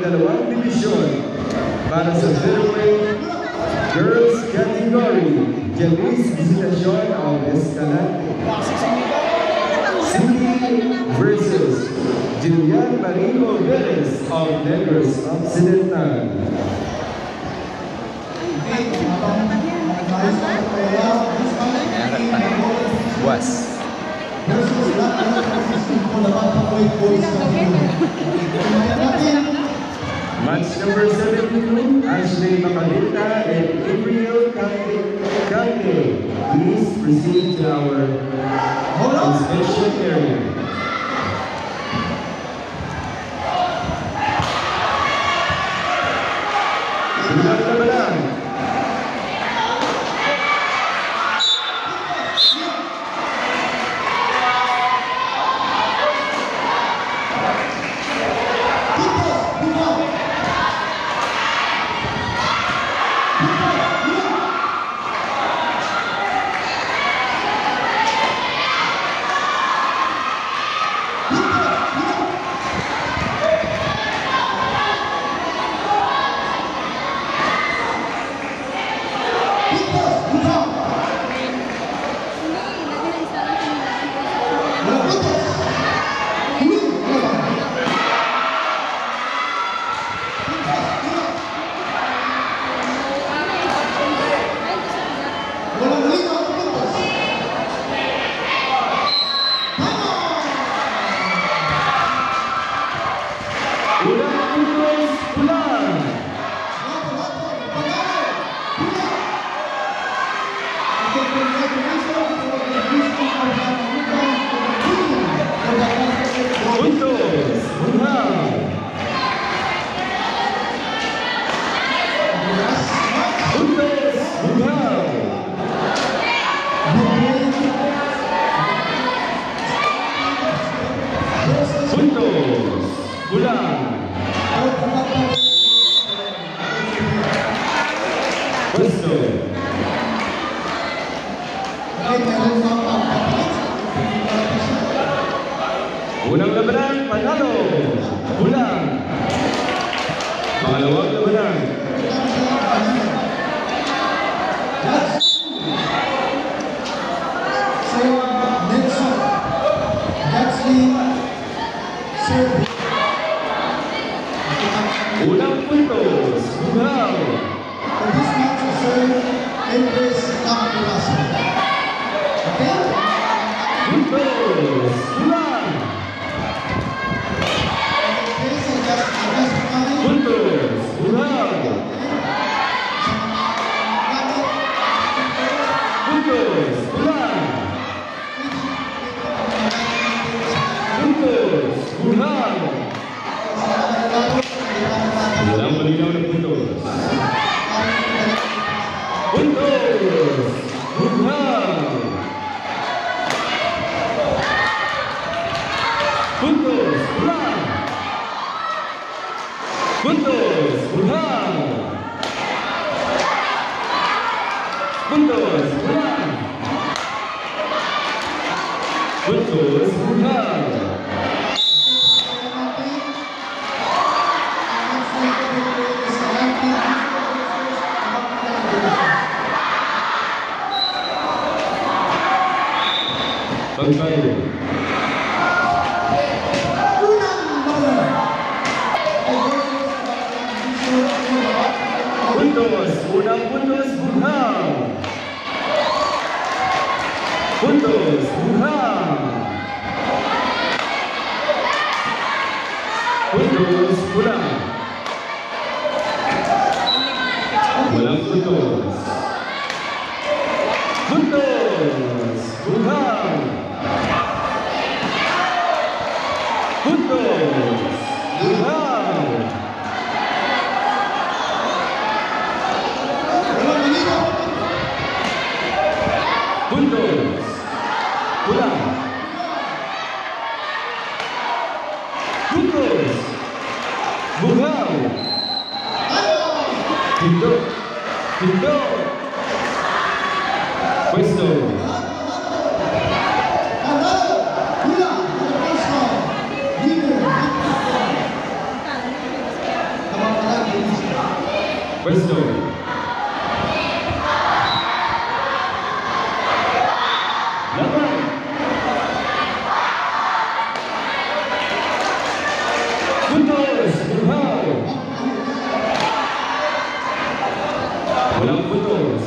dalawang divisyon para sa featherweight girls category. Janice Visitacion of Escalante City versus Julian Marico Velez of Negros Occidental. Was. Match number 72, Ashley Macalita and Gabriel Kante. Please proceed to our inspection area. Bilang labanan. Unang labanan, panalo, bulan. Pangalawang labanan. Unang puntos, buhaw. Puntos, bulan. Puntos, buhaw. Puntos, bulan. Puntos, buhaw. Walang malinaw na puntos. Puntos, buhaw. Puntos, bulan. Puntos, buhaw. Puntos, bulan. Puntos, buhaw. Pagbayo. Puntos, unang puntos, buhaw. Puntos, buhaw. Puntos, bulan. Walang puntos. Puntos, buhaw. Puntos, buhaw. Puntos, bulan. Puntos, buhaw. Pindot, pindot. Pwesto. Laban. Puntos. Buhaw. Walang puntos.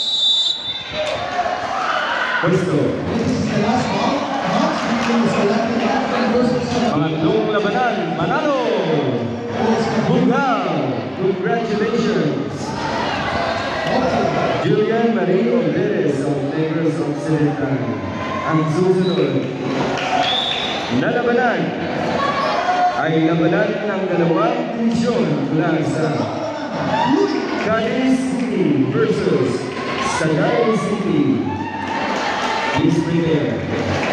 Pwesto. Pangatlong labanan, manalo! Bugaw! Congratulations! Julian Marie Oberes of Negros Occidental. Ang susunod na labanan ay labanan ng dalawang divisyon mula sa Cadiz City versus Sagay City. Please prepare.